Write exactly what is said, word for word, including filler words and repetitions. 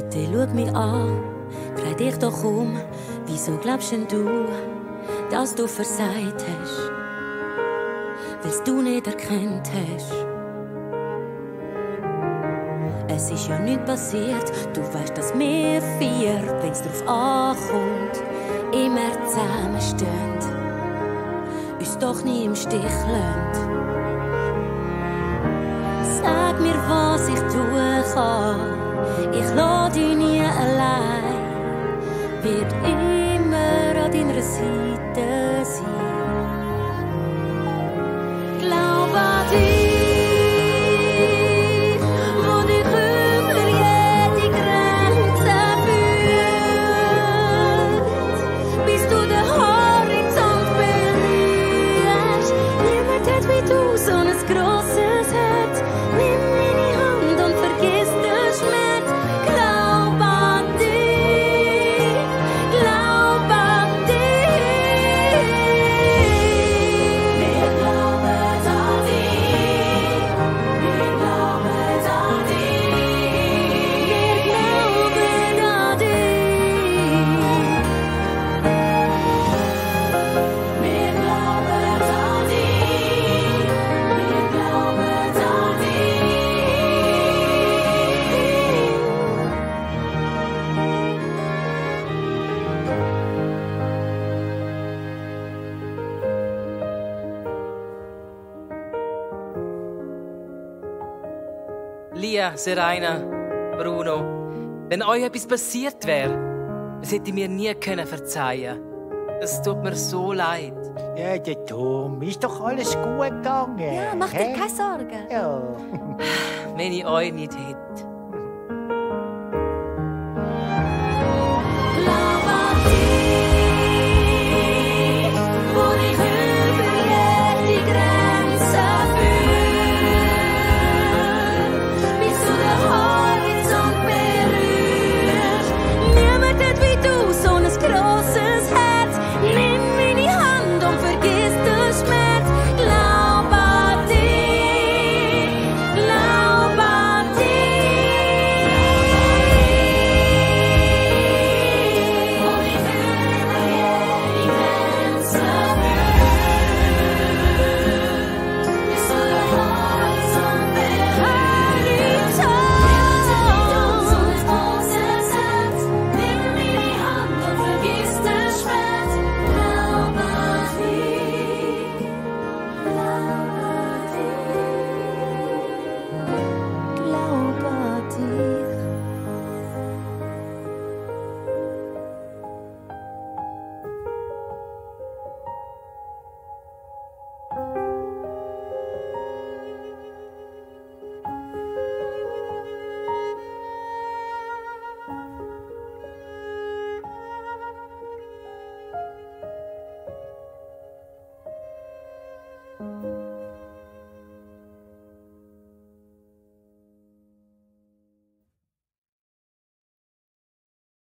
Bitte schau mich an, dreh dich doch um. Wieso glaubst denn du, dass du versagt hast? Weil's du nicht erkannt hast. Es ist ja nichts passiert, du weißt, dass wir vier, wenn's drauf ankommt, immer zusammenstehen, uns doch nie im Stich lassen. Sag mir, was ich tun kann, ich lass dich nie allein, wird immer an deiner Seite sein. Glaub an dich. So ein grosses Herz, nimm meine Hand und vergiss den Schmerz. Glaub an dich, glaub an dich. Wir glauben an dich, wir glauben an dich, wir glauben an dich. Wir glauben an dich. Lia, Seraina, Bruno, wenn euch etwas passiert wäre, das hätte ich mir nie können verzeihen. Es tut mir so leid. Ja, der Tom, ist doch alles gut gegangen. Ja, mach dir keine Sorgen. Ja. Wenn ich euch nicht hätte.